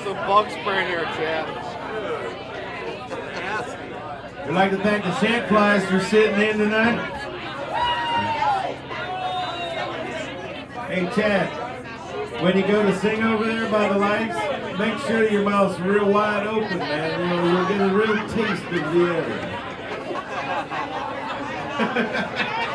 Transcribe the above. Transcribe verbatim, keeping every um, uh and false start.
some bug spray in here, Chad. We'd like to thank the Shad Flies for sitting in tonight. Hey Chad, when you go to sing over there by the lights, make sure your mouth's real wide open, man. You'll, you'll get a real taste of the area.